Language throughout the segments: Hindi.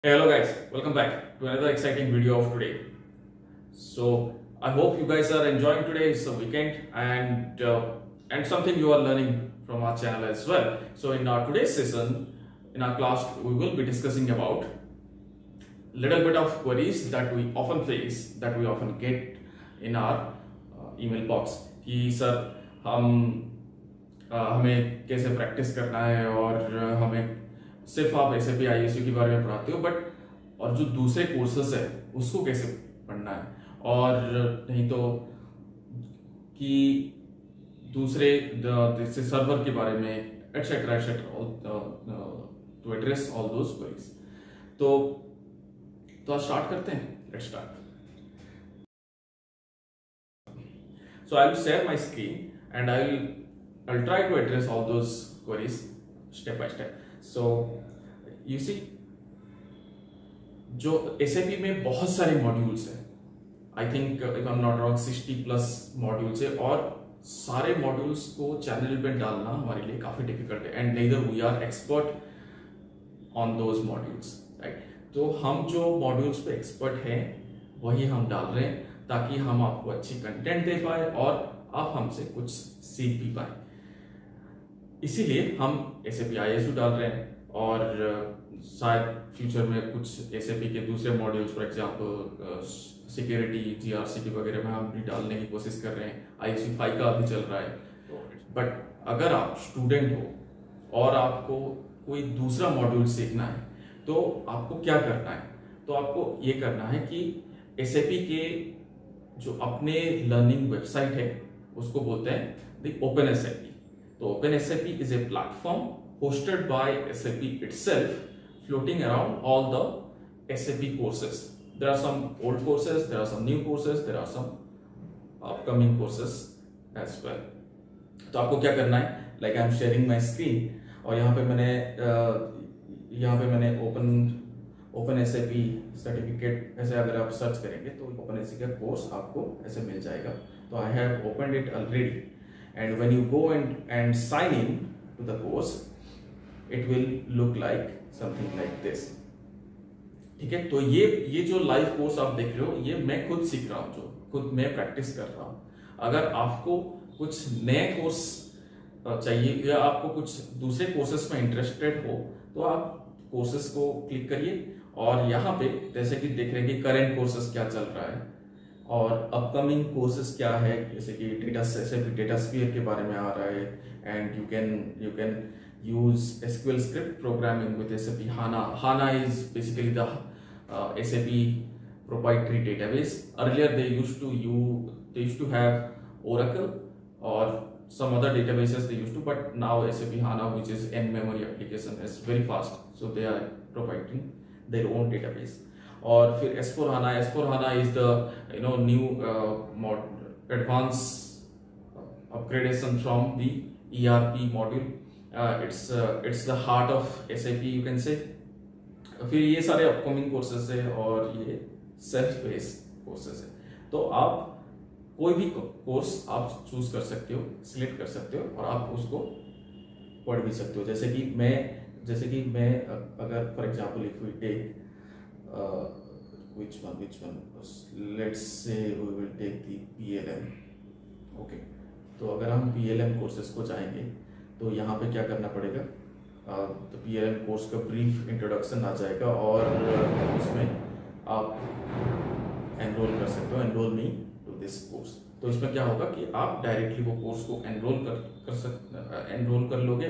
Hey, hello guys, welcome back to another exciting video of today. So I hope you guys are enjoying today. It's a weekend and something you are learning from our channel as well. So in our today's session, in our class, we will be discussing about little bit of queries that we often face, that we often get in our email box. कि सर हमें कैसे प्रैक्टिस करना है और हमें सिर्फ आप SAP ISU के बारे में पढ़ाते हो बट और जो दूसरे कोर्सेस है उसको कैसे पढ़ना है और नहीं तो कि दूसरे जैसे सर्वर के बारे में etcetera etcetera to address all those queries. तो आज स्टार्ट करते हैं। Let's start. So I will share my screen and I'll try to address all those queries step by step. So you see, जो SAP में बहुत सारे मॉड्यूल्स हैं, I think if I'm not wrong 60+ modules है और सारे मॉड्यूल्स को चैनल पे डालना हमारे लिए काफी डिफिकल्ट है and neither we are expert on those modules, right? तो हम जो मॉड्यूल्स पे एक्सपर्ट हैं वही हम डाल रहे हैं ताकि हम आपको अच्छी कंटेंट दे पाए और आप हमसे कुछ सीख भी पाए। इसीलिए हम SAP ISU डाल रहे हैं और शायद फ्यूचर में कुछ SAP के दूसरे modules for example security GRC वगैरह में हम भी डालने की कोशिश कर रहे हैं। ISU 5 का अभी चल रहा है। बट अगर आप स्टूडेंट हो और आपको कोई दूसरा मॉड्यूल सीखना है तो आपको क्या करना है? तो आपको ये करना है कि SAP के जो अपने लर्निंग वेबसाइट है उसको बोलते हैं द OpenSAP। तो OpenSAP is a platform hosted by SAP itself, floating around all the SAP courses. There are some old courses, there are some new courses, there are some upcoming courses as well. तो आपको क्या करना है? Like I'm sharing my screen और यहाँ पे मैंने OpenSAP सर्टिफिकेट ऐसे अगर आप सर्च करेंगे तो OpenSAP का कोर्स आपको ऐसे मिल जाएगा। तो I have opened it already and when you go and sign in to the course it will look like something like this। ठीक है, तो ये जो लाइव कोर्स आप देख रहे हो ये मैं खुद सीख रहा हूँ, जो खुद मैं प्रैक्टिस कर रहा हूँ। अगर आपको कुछ नए कोर्स चाहिए या आपको कुछ दूसरे कोर्सेस में इंटरेस्टेड हो तो आप कोर्सेस को क्लिक करिए और यहाँ पे जैसे कि देख रहे हैं कि करंट कोर्सेस क्या चल रहा है और अपकमिंग कोर्सेस क्या है, जैसे कि डेटास्फीयर के बारे में आ रहा है and you can use SQL script programming with SAP HANA। HANA is basically the SAP proprietary database. Earlier they used to have Oracle or some other databases they used to, but now SAP HANA, which is in-memory application, is very fast, so they are providing their own database. और फिर S4HANA is the new advanced upgradation from the ERP module. It's the heart of SAP, you can say. फिर ये सारे अपकमिंग कोर्सेज है और ये सेल्फ बेस्ड कोर्सेज है। तो आप कोई भी कोर्स आप चूज कर सकते हो, सिलेक्ट कर सकते हो और आप उसको पढ़ भी सकते हो। जैसे कि मैं अगर for example if we take which one let's say we will take the PLM। Okay, तो अगर हम PLM कोर्सेज को जाएंगे तो यहाँ पे क्या करना पड़ेगा? तो PLM कोर्स का ब्रीफ इंट्रोडक्शन आ जाएगा और उसमें आप एनरोल कर सकते हो, enrol me to this course. तो इसमें क्या होगा कि आप डायरेक्टली वो कोर्स को एनरोल कर लोगे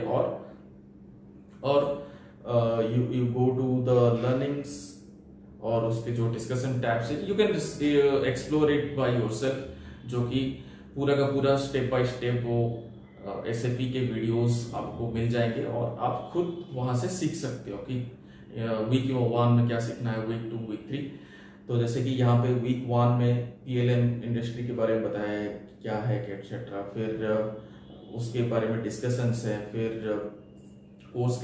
और you go to the learnings और उसके जो डिस्कशन टैब्स है you can explore it by yourself, जो कि पूरा का पूरा स्टेप बाय स्टेप वो SAP के वीडियोस आपको मिल जाएंगे और आप खुद वहां से सीख सकते हो कि वीक 1 में क्या सीखना है, वीक 2, वीक 3। तो जैसे कि यहाँ पे वीक 1 में PLM इंडस्ट्री के बारे में बताया है क्या है एटसेट्रा, फिर उसके बारे में डिस्कशंस है, फिर कोर्स के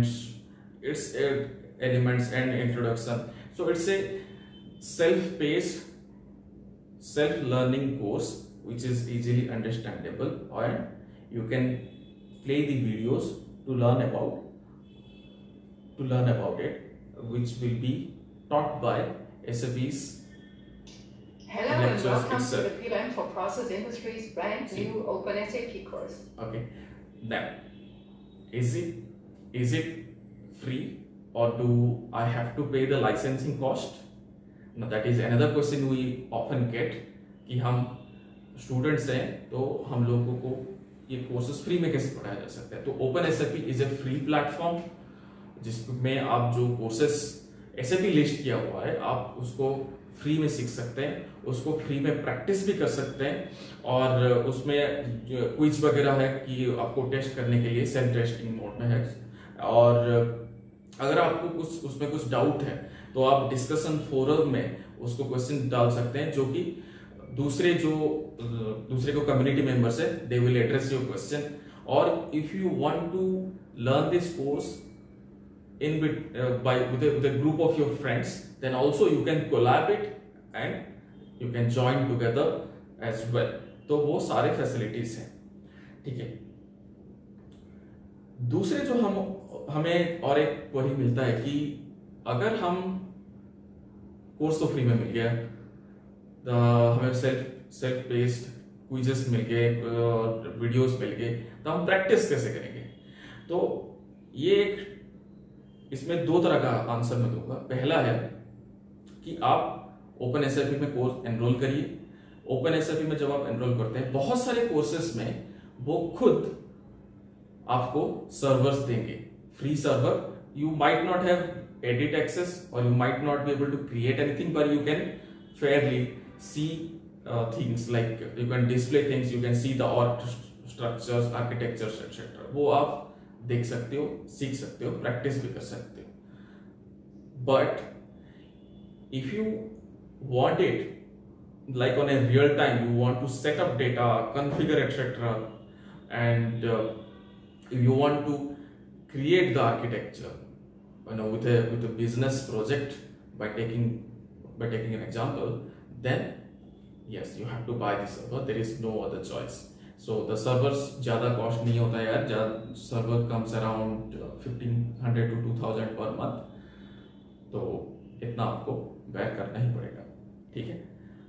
elements and introduction. So it's a self paced self learning course which is easily understandable and you can play the videos to learn about it which will be taught by SAP's Hello and lectures welcome to itself. the PLM for Process Industries brand new Open SAP course. Okay, now is it free or do I have to pay the licensing cost? Now that is another question we often get कि हम स्टूडेंट्स हैं तो हम लोगों को ये कोर्सेज फ्री में कैसे पढ़ाया जा सकता है। तो open SAP is a free platform जिसमें आप जो कोर्सेस एसएपी लिस्ट किया हुआ है आप उसको फ्री में सीख सकते हैं, उसको फ्री में प्रैक्टिस भी कर सकते हैं और उसमें क्विज वगैरह है कि आपको टेस्ट करने के लिए सेल्फ टेस्टिंग मोड में है। और अगर आपको कुछ उसमें कुछ डाउट है तो आप डिस्कशन फोरम में उसको क्वेश्चन डाल सकते हैं जो कि दूसरे को कम्युनिटी मेंबर्स है they will address your question. और if you want to learn this course with a group of your friends, then also you can collaborate and you can join together as well। तो वो सारे फैसिलिटीज हैं, ठीक है। दूसरे जो हमें और एक क्वेरी मिलता है कि अगर हम कोर्स तो फ्री में मिल गया, हमें सेल्फ बेस्ड क्विजेस मिल गए, वीडियोस मिल गए, तो हम प्रैक्टिस कैसे करेंगे? तो ये एक इसमें दो तरह का आंसर मैं दूंगा। पहला है कि आप ओपन एसएपी में कोर्स एनरोल करिए। ओपन एसएपी में जब आप एनरोल करते हैं बहुत सारे कोर्सेस में वो खुद आपको सर्वर्स देंगे, free server. You might not have edit access और you might not be able to create anything, पर you can fairly see things like you can display things, you can see the org structures, architectures etcetera. वो आप देख सकते हो, सीख सकते हो, प्रैक्टिस भी कर सकते हो। But if you want it like on a real time, you want to set up data, configure etcetera, and you want to create the architecture, with a business project by taking an example, then yes, you have to buy the server. There is no other choice. So the servers ज़्यादा कॉस्ट नहीं होता यार, server comes around 1500 to 2000 per month, तो इतना आपको बेयर करना ही पड़ेगा, ठीक है।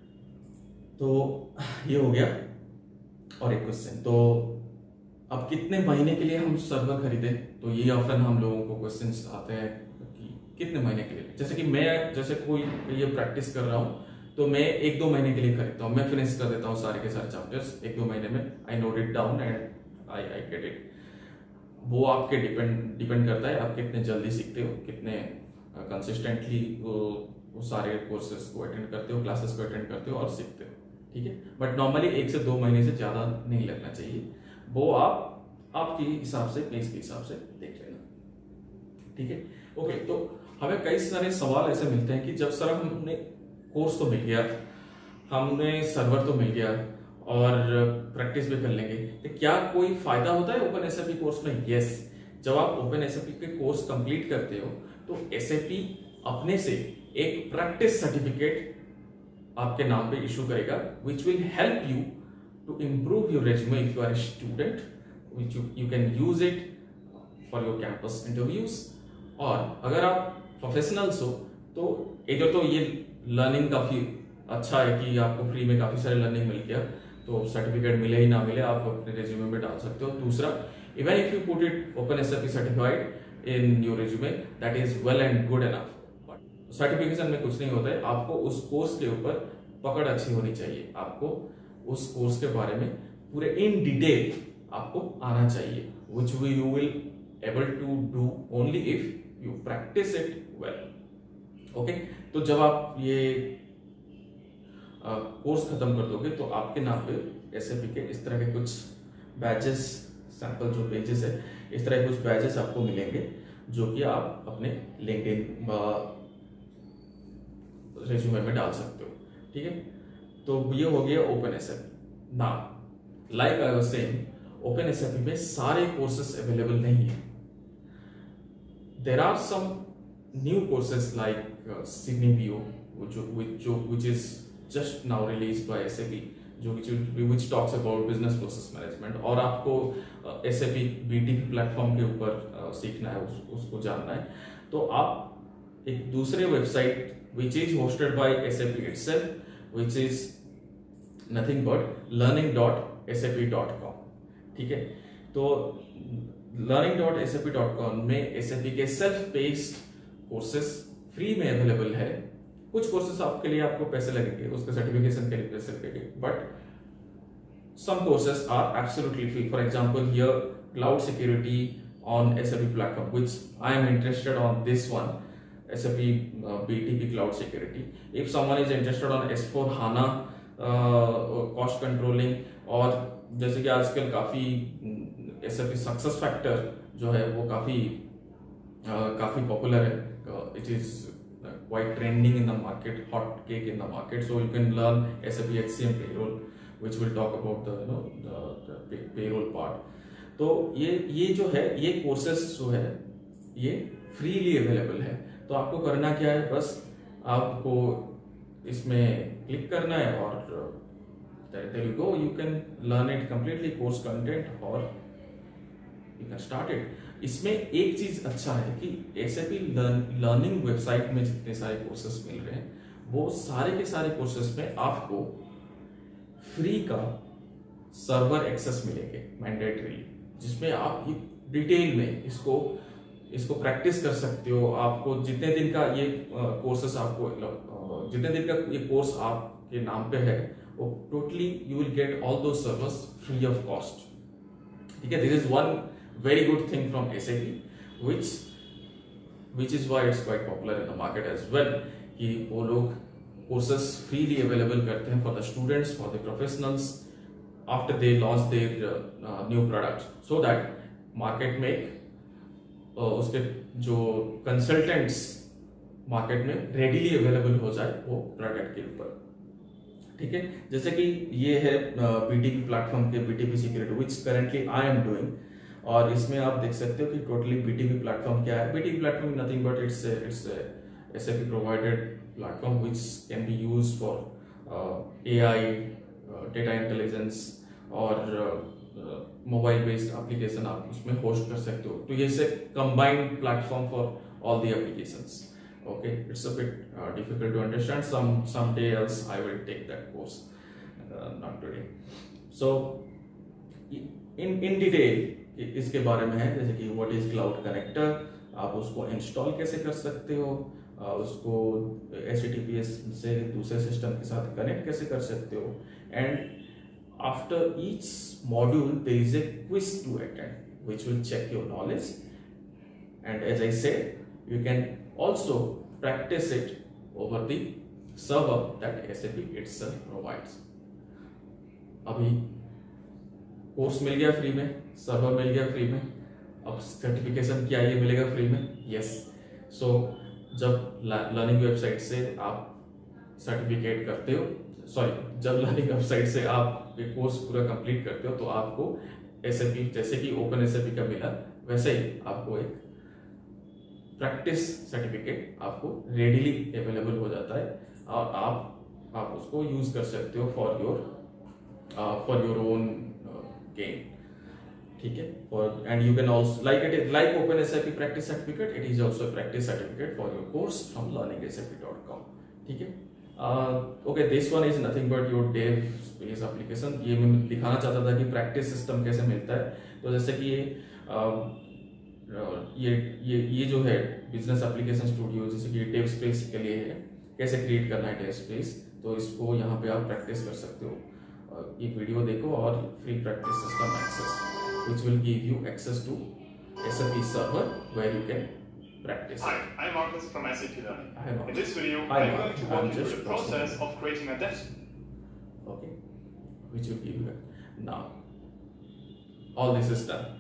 तो ये हो गया। और एक क्वेश्चन, तो अब कितने महीने के लिए हम सर्वर खरीदें? तो ये ऑफन हम लोगों को क्वेश्चंस आते हैं कि कितने महीने के लिए। जैसे कि मैं कोई ये प्रैक्टिस कर रहा हूँ तो मैं 1-2 महीने के लिए खरीदता हूँ, मैं फिनिश कर देता हूँ सारे के सारे चैप्टर्स 1-2 महीने में। I note it down and I get it. वो आपके डिपेंड करता है आप कितने जल्दी सीखते हो, कितने कंसिस्टेंटली वो सारे कोर्सेज को अटेंड करते हो, क्लासेस को अटेंड करते हो और सीखते हो, ठीक है। बट नॉर्मली 1 से 2 महीने से ज़्यादा नहीं लगना चाहिए। वो आपके हिसाब से, पेस के हिसाब से देख लेना, ठीक है। ओके, तो हमें कई सारे सवाल ऐसे मिलते हैं कि जब सर हमने कोर्स तो मिल गया, हमने सर्वर तो मिल गया और प्रैक्टिस भी कर लेंगे, तो क्या कोई फायदा होता है ओपन एसएपी कोर्स में? यस, जब आप ओपन एसएपी के कोर्स कंप्लीट करते हो तो एसएपी अपने से एक प्रैक्टिस सर्टिफिकेट आपके नाम पे इशू करेगा, which will help you to improve your resume if you are a student, which you can use it for your campus interviews। और अगर आप प्रोफेशनल्स हो तो इधर तो ये लर्निंग काफ़ी अच्छा है कि आपको फ्री में काफ़ी सारे लर्निंग मिल गया, तो सर्टिफिकेट मिले ही ना मिले आप अपने रेज्यूमे में डाल सकते हो। दूसरा, even if you put it open SAP certified in your resume, that is well and good enough. Certification में कुछ नहीं होता है, आपको उस कोर्स के ऊपर पकड़ अच्छी होनी चाहिए, आपको उस कोर्स के बारे में पूरे इन डिटेल आपको आना चाहिए, which you will able to do only if you practice it well। Okay, तो जब आप ये कोर्स खत्म कर दोगे तो आपके नाम पे एसएपी के इस तरह के कुछ बैचेस, सैंपल जो पेजेस है, इस तरह के कुछ बैचेस आपको मिलेंगे जो कि आप अपने लिंक्डइन रेज्यूमे में डाल सकते हो, ठीक है। तो ये हो गया open SAP. Now like I was saying, open SAP में सारे कोर्सेस अवेलेबल नहीं है। There are some new courses like Signavio which is just now released by SAP, which talks about business process management, और आपको SAP BTP प्लेटफॉर्म के ऊपर सीखना है, उसको जानना है, तो आप एक दूसरे website which is hosted by SAP itself which is nothing but learning.sap.com। ठीक है, तो learning.sap.com में SAP के सेल्फ बेस्ड कोर्सेस फ्री में अवेलेबल है। कुछ कोर्सेस आपके लिए आपको पैसे लगेंगे, उसके सर्टिफिकेशन के लिए पैसे लगेंगे, but some courses are absolutely free. For example, here cloud security on SAP platform, which I am interested on this one, SAP BTP cloud security. If someone is interested on S4 HANA cost controlling, और जैसे कि आजकल काफी SAP सक्सेस फैक्टर जो है वो काफी पॉपुलर है, it is quite trending in the market, hot cake in the market, so you can learn SAP HCM payroll, which will talk about the payroll part। तो ये जो है, ये कोर्सेस जो है ये फ्रीली अवेलेबल है। तो आपको करना क्या है, बस आपको इसमें क्लिक करना है और there you go, you can learn it completely course content or you can start it। इसमें एक चीज अच्छा है कि SAP लर्निंग वेबसाइट में जितने सारे कोर्सेस मिल रहे हैं वो सारे के सारे कोर्सेस में आपको फ्री का सर्वर एक्सेस मिलेंगे मैंडेटरी, जिसमें आप डिटेल में इसको प्रैक्टिस कर सकते हो। आपको जितने दिन का ये कोर्सेस आपको जितने दिन का ये कोर्स आपके नाम पे है वो totally you will get all those servers free of cost. ठीक है, this is one very good thing from SAP which is why it's quite popular in the market as well, कि वो लोग courses freely available करते हैं for the students, for the professionals after they launch their new products, so that market में उसके जो consultants market में readily available हो जाए वो product के ऊपर। ठीक है, जैसे कि ये है BTP प्लेटफॉर्म के BTP security which currently I am doing, और इसमें आप देख सकते हो कि टोटली BTP प्लेटफॉर्म क्या है। BTP platform nothing but it's SAP provided platform which can be used for AI, data intelligence और मोबाइल बेस्ड एप्लीकेशन आप उसमें होस्ट कर सकते हो। तो ये से combined platform for all the applications. Okay, it's a bit difficult to understand, some day else I will take that course, not today। So in detail इसके बारे में है, जैसे कि व्हाट इज क्लाउड कनेक्टर, आप उसको इंस्टॉल कैसे कर सकते हो, उसको HTTPS से दूसरे सिस्टम के साथ कनेक्ट कैसे कर सकते हो, and after each module there is a quiz to attend which will check your knowledge, and as I said you can also practice it over the server that SAP itself provides। अभी कोर्स मिल गया फ्री में, सर्वर मिल गया फ्री में, अब सर्टिफिकेशन क्या ये मिलेगा फ्री में? यस। सो जब लर्निंग वेबसाइट से आप सर्टिफिकेट करते हो, जब लर्निंग वेबसाइट से आप ये कोर्स पूरा कंप्लीट करते हो तो आपको SAP जैसे कि ओपन SAP का मिला वैसे ही आपको एक प्रैक्टिस सर्टिफिकेट आपको रेडीली अवेलेबल हो जाता है और आप उसको यूज कर सकते हो फॉर योर ओन gain। ठीक है, and you can also like open SAP practice certificate, it is also a practice certificate for your course from learning.sap.com। ठीक है, okay, this one is nothing but your dev space application। ये मैं दिखाना चाहता था कि प्रैक्टिस सिस्टम कैसे मिलता है। तो जैसे कि ये जो है बिजनेस एप्लीकेशन स्टूडियो, जैसे कि डेव स्पेस के लिए है, कैसे क्रिएट करना है डेव स्पेस, तो इसको यहाँ पे आप प्रैक्टिस कर सकते हो। एक वीडियो देखो और free practice system access which will give you access to SAP server where you can practice. Hi, I'm Marcus from SAP Learning. Hi, Marcus. In this video, Hi, I'm going Marcus. to walk I'm you through just the process of creating a dev. Okay, which will give you now all this is done.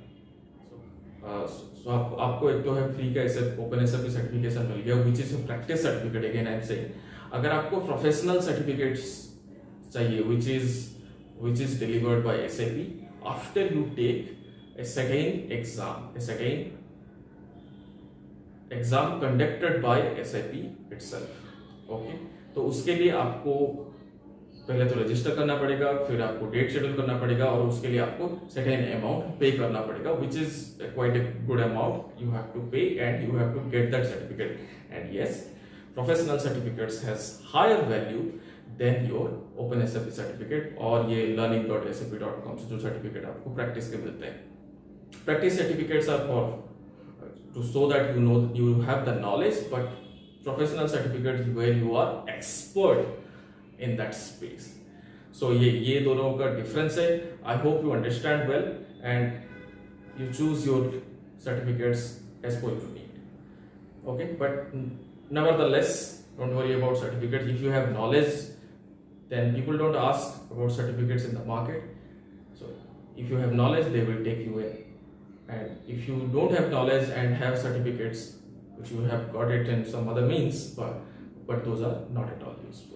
So आपको एक तो है फ्री का ओपन SAP सर्टिफिकेशन मिल गया which is a practice certificate। again I'm saying, अगर आपको प्रोफेशनल सर्टिफिकेट्स चाहिए which is delivered by SAP after you take a certain exam conducted by SAP itself। okay, तो उसके लिए आपको पहले तो रजिस्टर करना पड़ेगा, फिर आपको डेट शेड्यूल करना पड़ेगा और उसके लिए आपको सर्टेन अमाउंट पे करना पड़ेगा, which is quite a good amount you have to pay and you have to get that certificate. And yes, professional certificates has higher value than your OpenSAP certificate और ये learning.sap.com से जो certificate आपको practice के मिलते हैं. Practice certificates are for to show that you know you have the knowledge, but professional certificates where you are expert in that space. So ये दोनों का difference है. I hope you understand well and you choose your certificates as per your need. Okay, but nevertheless, don't worry about certificates. If you have knowledge, then people don't ask about certificates in the market. So if you have knowledge, they will take you in. And if you don't have knowledge and have certificates, which you have got it in some other means, but those are not at all useful.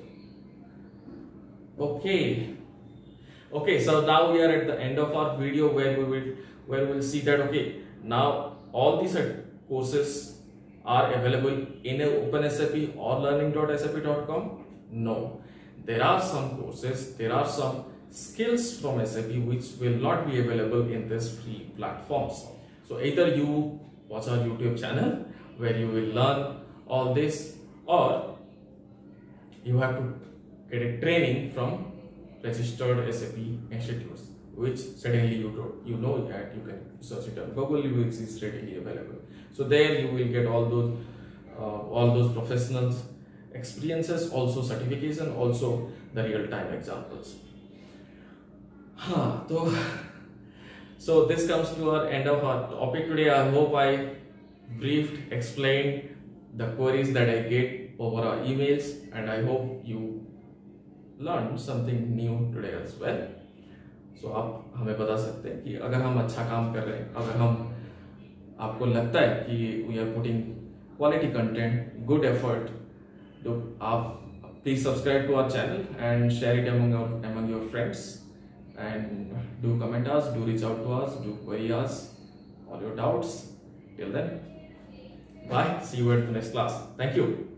Okay, so now we are at the end of our video where we will see that okay, now all these courses are available in OpenSAP or learning.sap.com. No, there are some courses, there are some skills from SAP which will not be available in this free platforms. So either you watch our YouTube channel where you will learn all this, or you have to get a training from registered SAP institutes, which certainly you know that you can search it on Google, which is readily available. So there you will get all those professional experiences, also certification, also the real-time examples. So this comes to our end of our topic today. I hope I briefed, explained the queries that I get over our emails, and I hope you learned something new today as well. So आप हमें बता सकते हैं कि अगर हम अच्छा काम कर रहे हैं, अगर हम आपको लगता है कि we are putting quality content, good effort, तो आप please subscribe to our channel and share it among your friends, and do comment us, do reach out to us, do query us all your doubts. Till then, bye. See you at the next class. Thank you.